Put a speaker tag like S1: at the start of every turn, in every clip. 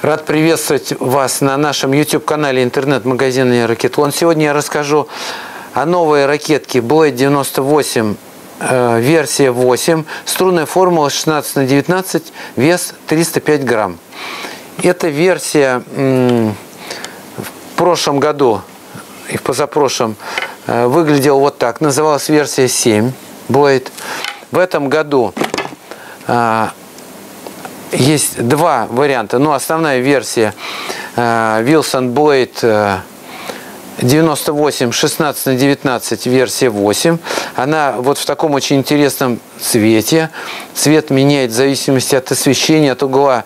S1: Рад приветствовать вас на нашем YouTube-канале интернет-магазина Ракетлон. Сегодня я расскажу о новой ракетке Blade 98, версия 8, струнная формула 16×19, вес 305 грамм. Эта версия в прошлом году и в позапрошлом выглядела вот так. Называлась версия 7 Blade. В этом году есть два варианта. Ну, основная версия Wilson Blade 98 16×19, версия 8. Она вот в таком очень интересном цвете. Цвет меняет в зависимости от освещения, от угла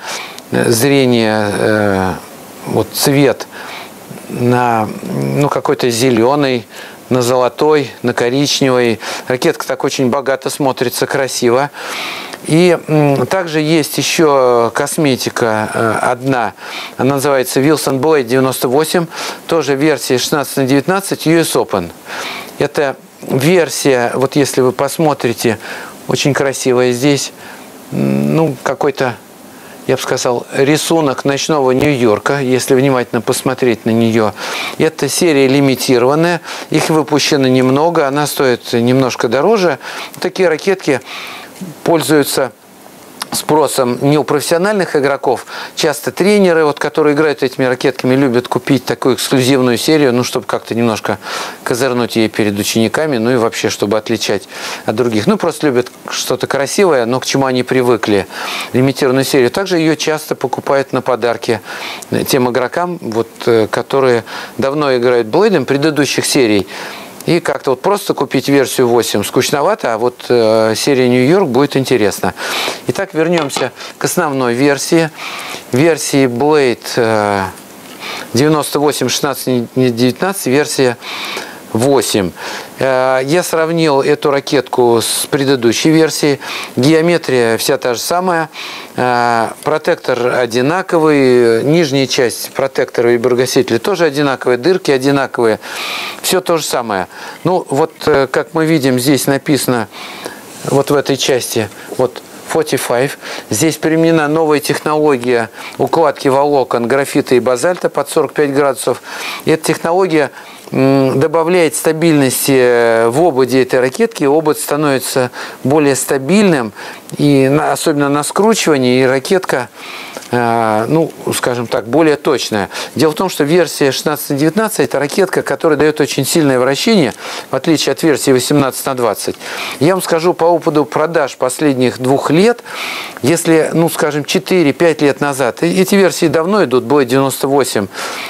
S1: зрения. Вот цвет на какой-то зеленый, на золотой, на коричневый. Ракетка так очень богато смотрится, красиво. И также есть еще косметика одна, она называется Wilson Blade 98, тоже версия 16×19 US Open. Это версия, вот если вы посмотрите, очень красивая здесь, какой-то, я бы сказал, рисунок ночного Нью-Йорка, если внимательно посмотреть на нее. Это серия лимитированная, их выпущено немного, она стоит немножко дороже. Такие ракетки пользуются спросом не у профессиональных игроков. Часто тренеры, которые играют этими ракетками, любят купить такую эксклюзивную серию, чтобы как-то немножко козырнуть ей перед учениками, и вообще, чтобы отличать от других. Просто любят что-то красивое, но к чему они привыкли. Лимитированную серию. Также ее часто покупают на подарки тем игрокам, которые давно играют Блейдом предыдущих серий. И как-то просто купить версию 8 скучновато, а серия Нью-Йорк будет интересна. Итак, вернемся к основной версии. Версии Blade 98 16×19, версия 8. Я сравнил эту ракетку с предыдущей версией. Геометрия вся та же самая. Протектор одинаковый. Нижняя часть протектора и виброгасителя тоже одинаковые. Дырки одинаковые. Все то же самое. Как мы видим, здесь написано в этой части 45. Здесь применена новая технология укладки волокон графита и базальта под 45 градусов. И эта технология добавляет стабильности в ободе этой ракетки. Обод становится более стабильным, и особенно на скручивании, и ракетка, скажем так, более точная. Дело в том, что версия 16×19 это ракетка, которая дает очень сильное вращение, в отличие от версии 18×20. Я вам скажу по опыту продаж последних 2 лет, если, скажем, 4-5 лет назад, эти версии давно идут, Blade 98,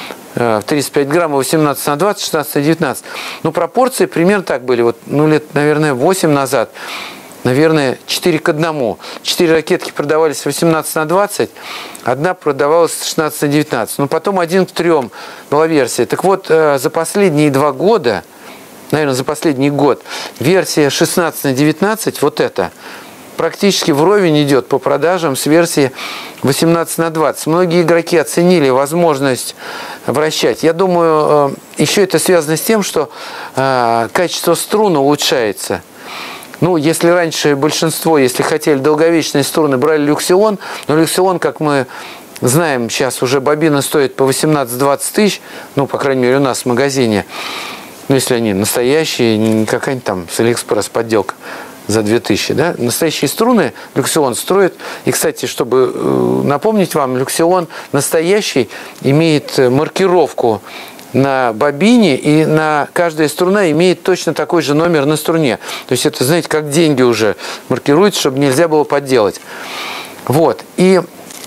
S1: 35 грамм, 18×20, 16×19. Пропорции примерно так были. Лет, наверное, 8 назад, наверное, 4 к 1. 4 ракетки продавались 18×20, одна продавалась 16×19. Потом 1 к 3 была версия. Так вот, за последние 2 года, наверное, за последний год, версия 16×19, эта, практически вровень идет по продажам с версии 18×20. Многие игроки оценили возможность вращать. Я думаю, еще это связано с тем, что качество струн улучшается. Если раньше большинство, если хотели долговечные струны, брали люксион, но люксион, как мы знаем, сейчас уже бобина стоит по 18-20 тысяч, по крайней мере, у нас в магазине, если они настоящие, не какая-нибудь там с Алиэкспресс подделка за 2000, да? Настоящие струны люксион строит. И, кстати, чтобы напомнить вам, люксион настоящий имеет маркировку на бобине, и на каждая струна имеет точно такой же номер на струне. То есть это, знаете, как деньги уже маркируется, чтобы нельзя было подделать. И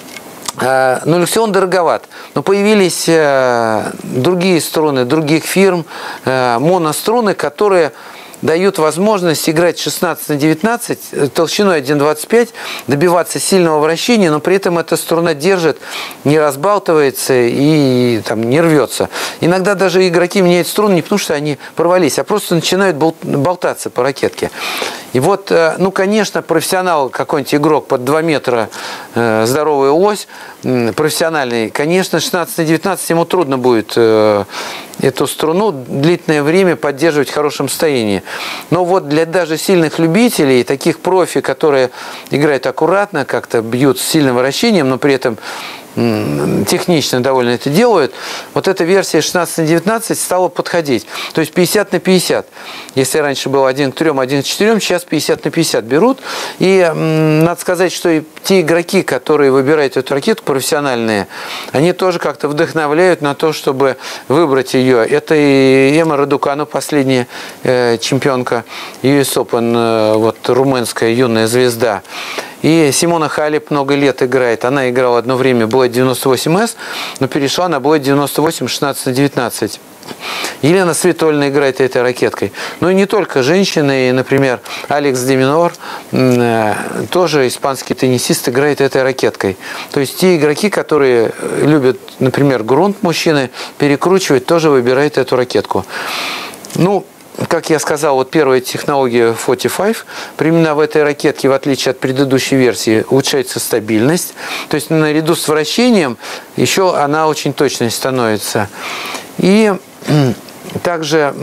S1: люксион дороговат. Но появились другие струны, других фирм, моноструны, которые дают возможность играть 16×19 толщиной 1,25, добиваться сильного вращения, но при этом эта струна держит, не разбалтывается и не рвется. Иногда даже игроки меняют струны не потому, что они порвались, а просто начинают болтаться по ракетке. И конечно, профессионал, какой-нибудь игрок под 2 метра, здоровая ось, профессиональный, конечно, 16×19 ему трудно будет эту струну длительное время поддерживать в хорошем состоянии. Но для даже сильных любителей, таких профи, которые играют аккуратно, как-то бьют с сильным вращением, но при этом технично довольно это делают, вот эта версия 16/19 стала подходить. То есть 50/50. Если раньше было 1:3, 1:4, сейчас 50/50 берут. И надо сказать, что и те игроки, которые выбирают эту ракетку, профессиональные, они тоже как-то вдохновляют на то, чтобы выбрать ее. Это и Эмма Радукану, последняя чемпионка US Open, вот румынская юная звезда. И Симона Халеп много лет играет. Она играла одно время Blade 98S, но перешла на Blade 98 16/19. Елена Свитольна играет этой ракеткой. Ну и не только женщины. И, например, Алекс де Минор, тоже испанский теннисист, играет этой ракеткой. То есть те игроки, которые любят, например, грунт, мужчины, перекручивать, тоже выбирают эту ракетку. Ну, как я сказал, вот первая технология 45, применена в этой ракетке, в отличие от предыдущей версии, улучшается стабильность. То есть наряду с вращением еще она очень точной становится. И также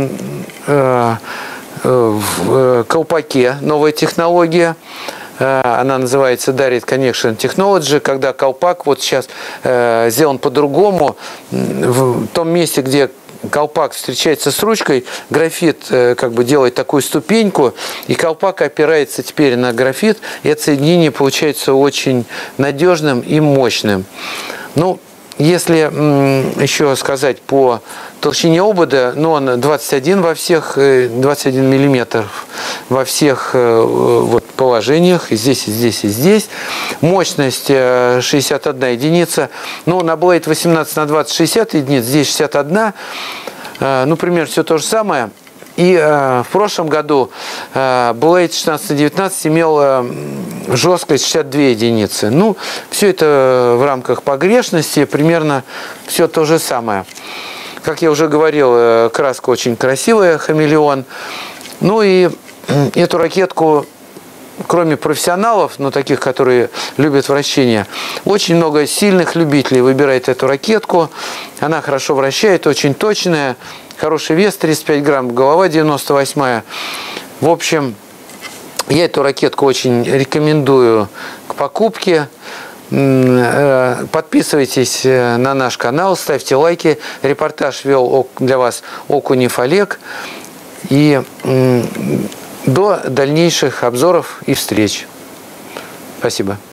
S1: в колпаке новая технология. Она называется Direct Connection Technology, когда колпак вот сейчас сделан по-другому. В том месте, где колпак встречается с ручкой, графит как бы делает такую ступеньку, и колпак опирается теперь на графит, и это соединение получается очень надежным и мощным. Ну, если еще сказать по толщине обода, ну, он 21 21 миллиметров во всех вот положениях, и здесь, и здесь, и здесь. Мощность 61 единица. Ну, на Blade 18/20 60 единиц, здесь 61. Ну, примерно все то же самое. И в прошлом году Blade 16/19 имел жесткость 62 единицы. Ну, все это в рамках погрешности, примерно все то же самое. Как я уже говорил, краска очень красивая, хамелеон. Ну и эту ракетку, кроме профессионалов, но таких, которые любят вращение, очень много сильных любителей выбирает эту ракетку. Она хорошо вращает, очень точная, хороший вес 35 грамм, голова 98. В общем, я эту ракетку очень рекомендую к покупке. Подписывайтесь на наш канал, ставьте лайки. Репортаж вел для вас Окунев Олег. И до дальнейших обзоров и встреч. Спасибо.